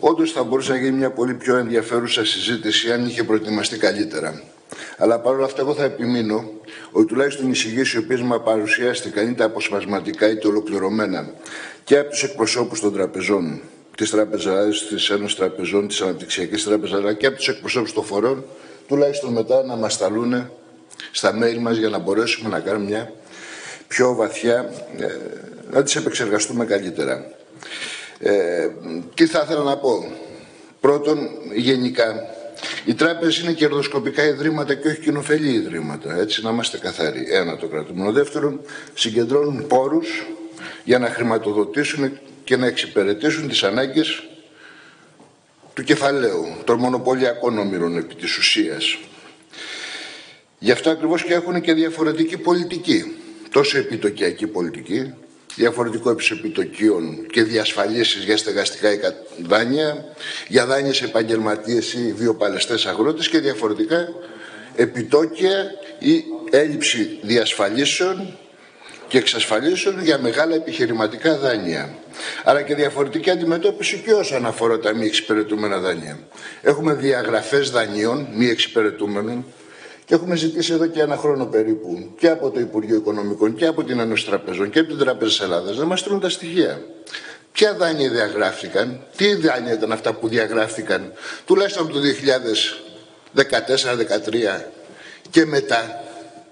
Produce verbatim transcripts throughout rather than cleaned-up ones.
όντως θα μπορούσε να γίνει μια πολύ πιο ενδιαφέρουσα συζήτηση αν είχε προετοιμαστεί καλύτερα. Αλλά παρόλα αυτά, εγώ θα επιμείνω ότι τουλάχιστον οι εισηγήσεις οι οποίες μας παρουσιάστηκαν είτε αποσπασματικά είτε ολοκληρωμένα και από τους εκπροσώπους των τραπεζών, της Τράπεζας, της Ένωσης Τραπεζών, της Αναπτυξιακής Τράπεζας, αλλά και από τους εκπροσώπους των φορέων, τουλάχιστον μετά να μας σταλούν στα mail μας για να μπορέσουμε να κάνουμε μια πιο βαθιά, ε, να τις επεξεργαστούμε καλύτερα. Ε, τι θα ήθελα να πω. Πρώτον, γενικά, οι τράπεζες είναι κερδοσκοπικά ιδρύματα και όχι κοινοφελή ιδρύματα. Έτσι, να είμαστε καθαροί. Ένα, το κρατούμενο. Δεύτερον, συγκεντρώνουν πόρους για να χρηματοδοτήσουν και να εξυπηρετήσουν τις ανάγκες του κεφαλαίου, των μονοπωλιακών όμηρων επί της ουσίας. Γι' αυτό ακριβώς και έχουν και διαφορετική πολιτική. Τόσο επιτοκιακή πολιτική, διαφορετικό ύψος επιτοκίων και διασφαλίσεις για στεγαστικά δάνεια, για δάνεια σε επαγγελματίες ή βιοπαλαιστές αγρότες και διαφορετικά επιτόκια ή έλλειψη διασφαλίσεων και εξασφαλίσεων για μεγάλα επιχειρηματικά δάνεια. Άρα και διαφορετική αντιμετώπιση και όσον αφορά τα μη εξυπηρετούμενα δάνεια. Έχουμε διαγραφές δανείων μη εξυπηρετούμενων και έχουμε ζητήσει εδώ και ένα χρόνο περίπου και από το Υπουργείο Οικονομικών και από την Ένωση Τραπεζών και από την Τράπεζα της Ελλάδας να μας στείλουν τα στοιχεία. Ποια δάνεια διαγράφηκαν, τι δάνεια ήταν αυτά που διαγράφηκαν τουλάχιστον από το δύο χιλιάδες δεκατέσσερα δεκατρία και μετά,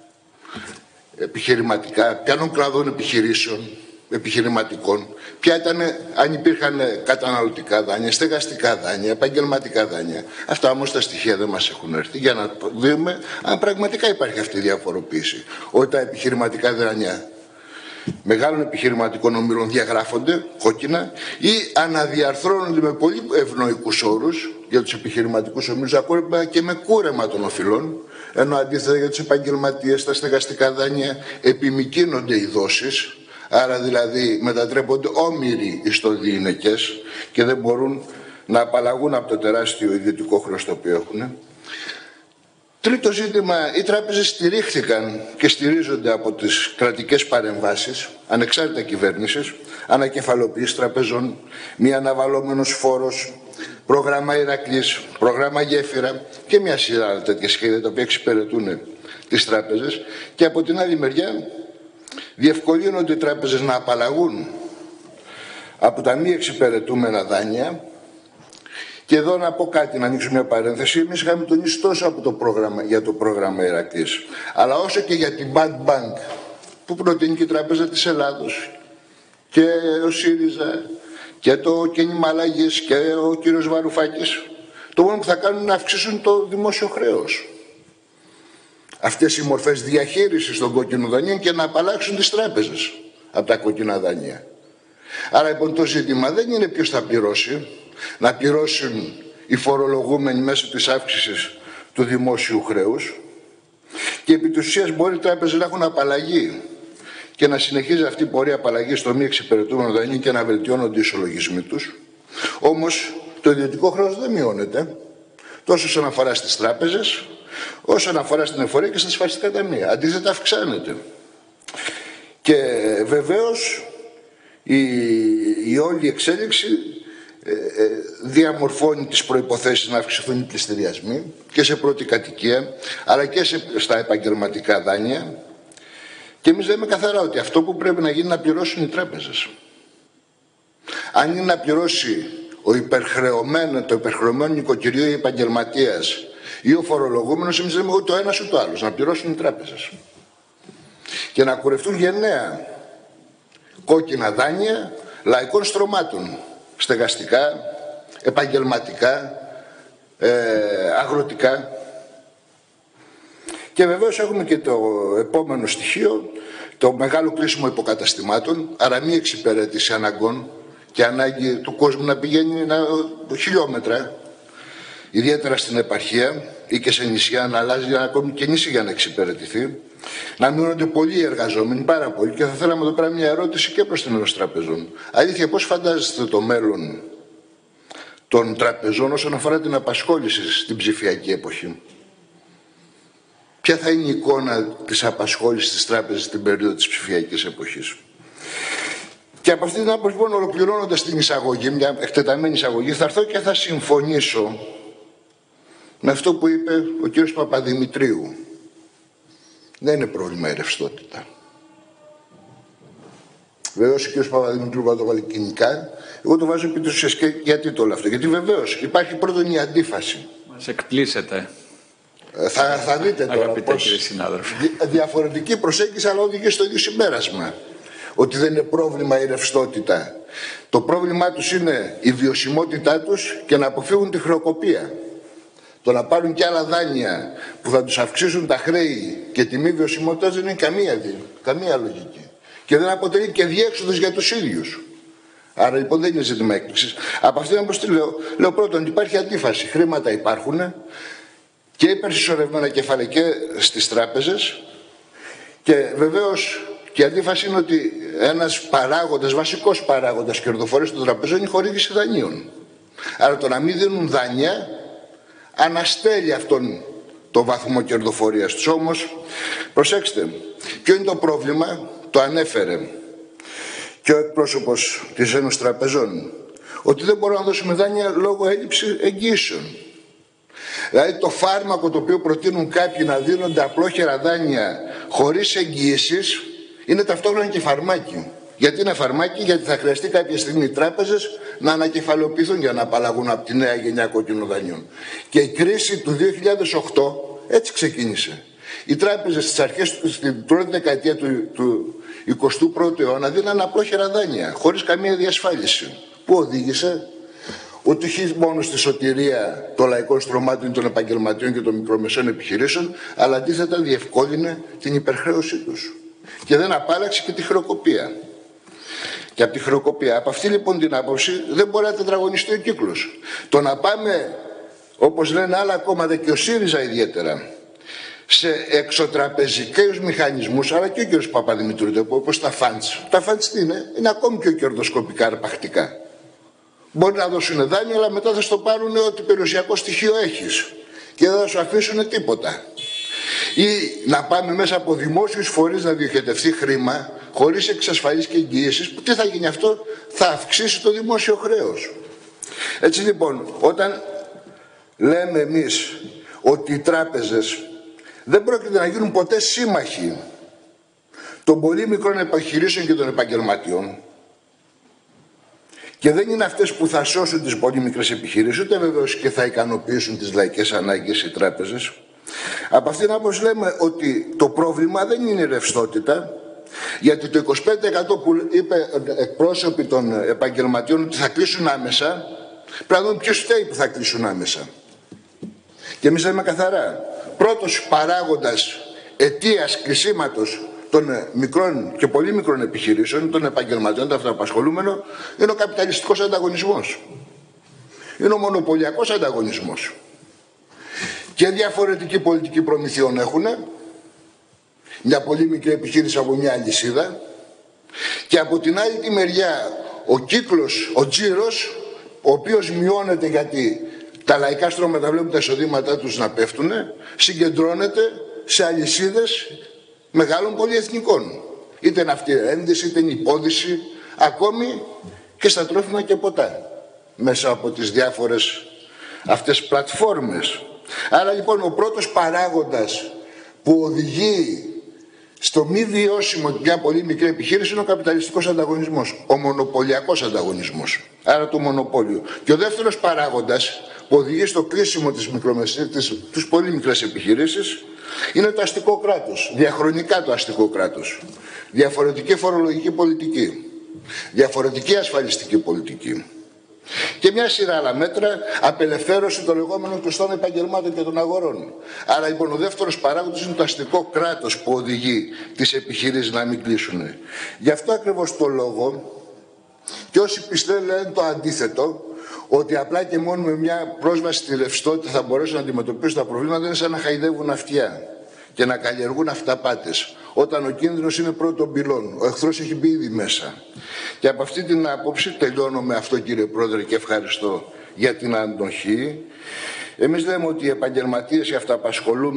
επιχειρηματικά, ποιανών κλαδών επιχειρήσεων, επιχειρηματικών, ποια ήταν, αν υπήρχαν καταναλωτικά δάνεια, στεγαστικά δάνεια, επαγγελματικά δάνεια. Αυτά όμως τα στοιχεία δεν μας έχουν έρθει για να δούμε αν πραγματικά υπάρχει αυτή η διαφοροποίηση. Ότι τα επιχειρηματικά δάνεια μεγάλων επιχειρηματικών ομίλων διαγράφονται κόκκινα ή αναδιαρθρώνονται με πολύ ευνοϊκούς όρους για τους επιχειρηματικούς ομίλους, ακόμα και με κούρεμα των οφειλών, ενώ αντίθετα για τους επαγγελματίες, τα στεγαστικά δάνεια επιμικρύνονται οι δόσεις, άρα δηλαδή μετατρέπονται όμοιροι ιστοδιειναικές και δεν μπορούν να απαλλαγούν από το τεράστιο ιδιωτικό χρέος το οποίο έχουν. Τρίτο ζήτημα, οι τράπεζες στηρίχθηκαν και στηρίζονται από τις κρατικές παρεμβάσεις, ανεξάρτητα κυβέρνησης, ανακεφαλοποίηση τραπεζών, μη αναβαλλόμενος φόρος, πρόγραμμα Ηρακλής, πρόγραμμα Γέφυρα και μια σειρά τέτοια σχέδια τα οποία εξυπηρετούν τις τράπεζες. Και από την άλλη μεριά διευκολύνονται οι τράπεζες να απαλλαγούν από τα μη εξυπηρετούμενα δάνεια. Και εδώ να πω κάτι, να ανοίξω μια παρένθεση. Εμείς είχαμε τονίσει τόσο από το πρόγραμμα, για το πρόγραμμα Ηρακλής, αλλά όσο και για την Bad Bank που προτείνει και η Τράπεζα της Ελλάδος και ο ΣΥΡΙΖΑ και το Κέννη Μαλάγης και ο κύριος Βαρουφάκης, το μόνο που θα κάνουν είναι να αυξήσουν το δημόσιο χρέος. Αυτές οι μορφές διαχείρισης των κόκκινων δανείων και να απαλλάξουν τις τράπεζες από τα κόκκινα δανεία. Άρα λοιπόν το ζήτημα δεν είναι ποιος θα πληρώσει, να πληρώσουν οι φορολογούμενοι μέσω της αύξησης του δημόσιου χρέους και επί της ουσίας μπορεί οι τράπεζες να έχουν απαλλαγή και να συνεχίζει αυτή η πορεία απαλλαγή στο μη εξυπηρετούμενο δανείο και να βελτιώνονται οι ισολογισμοί τους. Όμως το ιδιωτικό χρέος δεν μειώνεται τόσο όσον αφορά στις τράπεζες, όσον αφορά στην εφορία και στα ασφαλιστικά ταμεία. Αντίθετα αυξάνεται. Και βεβαίως η, η όλη εξέλιξη ε, ε, διαμορφώνει τις προϋποθέσεις να αυξηθούν οι πληστηριασμοί και σε πρώτη κατοικία, αλλά και σε, στα επαγγελματικά δάνεια. Και εμείς λέμε καθαρά ότι αυτό που πρέπει να γίνει είναι να πληρώσουν οι τράπεζες. Αν είναι να πληρώσει ο υπερχρεωμένο, το υπερχρεωμένο νοικοκυριό ή επαγγελματίας ή ο φορολογούμενος, εμείς λέμε ούτε ο ένας ούτε ο άλλος, να πληρώσουν οι τράπεζες. Και να κουρευτούν γενναία κόκκινα δάνεια λαϊκών στρωμάτων, στεγαστικά, επαγγελματικά, ε, αγροτικά. Και βεβαίως έχουμε και το επόμενο στοιχείο, το μεγάλο κλείσιμο υποκαταστημάτων, άρα μη εξυπηρέτηση αναγκών και ανάγκη του κόσμου να πηγαίνει ένα, χιλιόμετρα, ιδιαίτερα στην επαρχία ή και σε νησιά, να αλλάζει ακόμη και νησί για να εξυπηρετηθεί. Να μείνονται πολλοί εργαζόμενοι, πάρα πολλοί. Και θα θέλαμε εδώ πέρα μια ερώτηση και προς την Ένωση Τραπεζών. Αλήθεια, πώς φαντάζεστε το μέλλον των τραπεζών όσον αφορά την απασχόληση στην ψηφιακή εποχή? Ποια θα είναι η εικόνα της απασχόλησης της τράπεζας στην περίοδο της ψηφιακής εποχής? Και Και από αυτή την άποψη, λοιπόν, ολοκληρώνοντας την εισαγωγή, μια εκτεταμένη εισαγωγή, θα έρθω και θα συμφωνήσω με αυτό που είπε ο κύριος Παπαδημητρίου. Δεν είναι πρόβλημα η ρευστότητα. Βεβαίως ο κύριος Παπαδημητρίου θα το βάλει κοινικά. Εγώ το βάζω επί της ουσίας. Και γιατί το λέω αυτό? Γιατί βεβαίως υπάρχει πρώτον η αντίφαση. Μας εκπλήσετε. Θα, θα δείτε τώρα Αγαπητέ πώς κύριε συνάδελφε. διαφορετική προσέγγιση, αλλά οδηγεί στο ίδιο συμπέρασμα. Ότι δεν είναι πρόβλημα η ρευστότητα. Το πρόβλημά τους είναι η βιωσιμότητά τους και να αποφύγουν τη χρεοκοπία. Το να πάρουν και άλλα δάνεια που θα τους αυξήσουν τα χρέη και τη μη βιωσιμότητα δεν είναι καμία, καμία λογική. Και δεν αποτελεί και διέξοδος για τους ίδιους. Άρα λοιπόν δεν είναι ζήτημα έκπληξης. Από αυτήν την άποψη λέω, λέω πρώτον ότι υπάρχει αντίφαση. Χρήματα υπάρχουν και υπερσυσσωρευμένα κεφάλαια και στις τράπεζες. Και βεβαίως και η αντίφαση είναι ότι ένας παράγοντας, βασικός παράγοντας κερδοφορίας των τραπεζών είναι η χορήγηση δανείων. Άρα το να μην δίνουν δάνεια αναστέλει αυτόν το βαθμό κερδοφορίας τους. Όμως, προσέξτε, ποιο είναι το πρόβλημα, το ανέφερε και ο εκπρόσωπος της Ένωσης Τραπεζών, ότι δεν μπορούμε να δώσουμε δάνεια λόγω έλλειψη εγγύσεων. Δηλαδή το φάρμακο το οποίο προτείνουν κάποιοι να δίνονται απλόχερα δάνεια χωρίς εγγύησεις είναι ταυτόχρονα και φαρμάκι. Γιατί είναι φαρμάκι? Γιατί θα χρειαστεί κάποια στιγμή οι τράπεζες να ανακεφαλαιοποιηθούν για να απαλλαγούν από τη νέα γενιά κόκκινων δανείων. Και η κρίση του δύο χιλιάδες οκτώ έτσι ξεκίνησε. Οι τράπεζες στις αρχές, στην πρώτη δεκαετία του, του εικοστού πρώτου αιώνα δίναν απλόχερα δάνεια, χωρίς καμία διασφάλιση. Πού οδήγησε? Ότι όχι μόνο στη σωτηρία των λαϊκών στρωμάτων, των επαγγελματιών και των μικρομεσαίων επιχειρήσεων, αλλά αντίθετα διευκόλυνε την υπερχρέωσή τους. Και δεν απάλλαξε και τη χρεοκοπία. Και από τη χρεοκοπία. Από αυτή λοιπόν την άποψη δεν μπορεί να τετραγωνιστεί ο κύκλος. Το να πάμε, όπως λένε άλλα κόμματα και ο ΣΥΡΙΖΑ ιδιαίτερα, σε εξωτραπεζικούς μηχανισμούς, αλλά και ο κ. Παπαδημητρίου, όπως τα φαντς. Τα φαντς τι είναι? Είναι ακόμη πιο κερδοσκοπικά αρπακτικά. Μπορεί να δώσουν δάνειο, αλλά μετά θα στο πάρουν ό,τι περιουσιακό στοιχείο έχεις και δεν θα σου αφήσουν τίποτα. Ή να πάμε μέσα από δημόσιους φορείς να διοχετευτεί χρήμα χωρίς εξασφαλίσεις και εγγυήσεις, που τι θα γίνει αυτό? Θα αυξήσει το δημόσιο χρέος. Έτσι λοιπόν, όταν λέμε εμείς ότι οι τράπεζες δεν πρόκειται να γίνουν ποτέ σύμμαχοι των πολύ μικρών επιχειρήσεων και των επαγγελματιών, και δεν είναι αυτές που θα σώσουν τις πολύ μικρές επιχειρήσεις, ούτε βεβαίως και θα ικανοποιήσουν τις λαϊκές ανάγκες οι τράπεζες. Από αυτήν την άποψη λέμε ότι το πρόβλημα δεν είναι η ρευστότητα, γιατί το είκοσι πέντε τοις εκατό που είπε εκπρόσωποι των επαγγελματιών ότι θα κλείσουν άμεσα, πρέπει να δούμε ποιος φταίει που θα κλείσουν άμεσα. Και εμείς λέμε καθαρά, πρώτος παράγοντας αιτίας κλεισίματος των μικρών και πολύ μικρών επιχειρήσεων, των επαγγελματιών, των αυτοαπασχολούμενων, είναι ο καπιταλιστικός ανταγωνισμός. Είναι ο μονοπωλιακός ανταγωνισμός. Και διαφορετική πολιτική προμηθειών έχουν, μια πολύ μικρή επιχείρηση από μια αλυσίδα, και από την άλλη τη μεριά ο κύκλος, ο τζίρος, ο οποίος μειώνεται γιατί τα λαϊκά στρώματα βλέπουν τα εισοδήματά τους να πέφτουν, συγκεντρώνεται σε αλυσίδες μεγάλων πολυεθνικών. Είτε είναι αυτή η ένδυση, είτε είναι η υπόδηση, ακόμη και στα τρόφιμα και ποτά, μέσα από τις διάφορες αυτές πλατφόρμες. Άρα λοιπόν ο πρώτος παράγοντας που οδηγεί στο μη βιώσιμο μια πολύ μικρή επιχείρηση είναι ο καπιταλιστικός ανταγωνισμός, ο μονοπωλιακός ανταγωνισμός, άρα το μονοπόλιο. Και ο δεύτερος παράγοντας που οδηγεί στο κλείσιμο της μικρομεσαίας, της, της πολύ μικρές επιχειρήσεις, είναι το αστικό κράτος, διαχρονικά το αστικό κράτος. Διαφορετική φορολογική πολιτική, διαφορετική ασφαλιστική πολιτική. Και μια σειρά άλλα μέτρα, απελευθέρωση των λεγόμενων κλειστών επαγγελμάτων και των αγορών. Άρα λοιπόν ο δεύτερος παράγοντας είναι το αστικό κράτος που οδηγεί τις επιχειρήσεις να μην κλείσουν. Γι' αυτό ακριβώς το λόγο, και όσοι πιστεύουν λένε το αντίθετο, ότι απλά και μόνο με μια πρόσβαση στη ρευστότητα θα μπορέσουν να αντιμετωπίσουν τα προβλήματα, είναι σαν να χαϊδεύουν αυτιά και να καλλιεργούν αυταπάτες. Όταν ο κίνδυνος είναι πρώτον πυλών, ο εχθρός έχει μπει ήδη μέσα. Και από αυτή την άποψη, τελειώνω με αυτό κύριε Πρόεδρε και ευχαριστώ για την αντοχή. Εμείς λέμε ότι οι επαγγελματίες, οι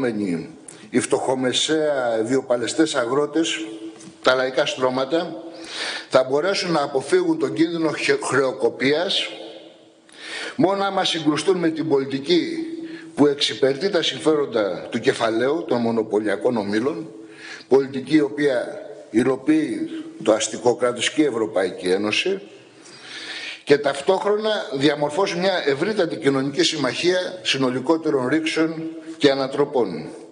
αυτοαπασχολούμενοι, οι φτωχομεσαία βιοπαλαιστές αγρότες, τα λαϊκά στρώματα, θα μπορέσουν να αποφύγουν τον κίνδυνο χρεοκοπίας μόνο άμα συγκρουστούν με την πολιτική που εξυπηρετεί τα συμφέροντα του κεφαλαίου των μονοπωλιακών ομίλων, πολιτική η οποία υλοποιεί το αστικό κράτος και η Ευρωπαϊκή Ένωση, και ταυτόχρονα διαμορφώσει μια ευρύτατη κοινωνική συμμαχία συνολικότερων ρήξεων και ανατροπών.